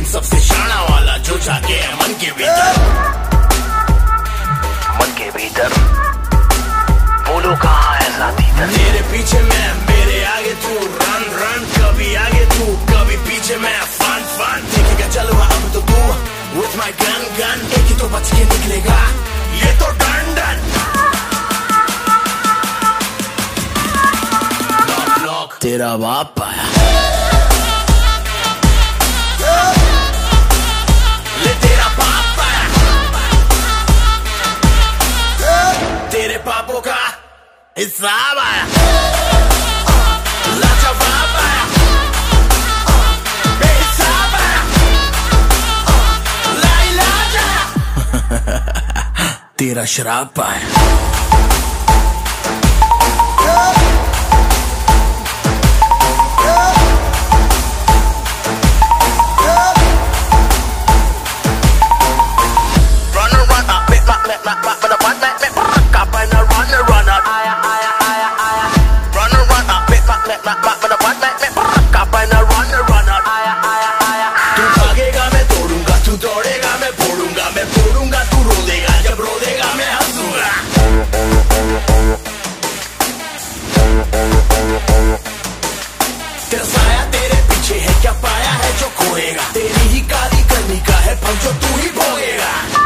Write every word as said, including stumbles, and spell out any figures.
लेकिन सबसे शाना वाला जो जाके है मन के भीतर, मन के भीतर। बोलो कहाँ है साथी? तेरे पीछे मैं, मेरे आगे तू, रन रन, कभी आगे तू कभी पीछे मैं, फन फन देखेगा चलो अब तो तू, with my gun gun, एक ही तो बच के निकलेगा ये तो डन डन। नॉक नॉक तेरा बाप आया, ले तेरा बाप आया, तेरे पापों का हिसाब आया, लाजवाब आया, बेहिसाब आया, लाइलाज आया, तेरा शराब आया। तू भागेगा मैं तोड़ूंगा, तू दौड़ेगा मैं फोड़ूंगा, मैं फोड़ूंगा तू रो देगा, जब रो देगा मैं हंसूंगा। तेरा साया तेरे पीछे है, क्या पाया है जो खोएगा, तेरी ही काली करनी का है फल जो तू ही भोगेगा।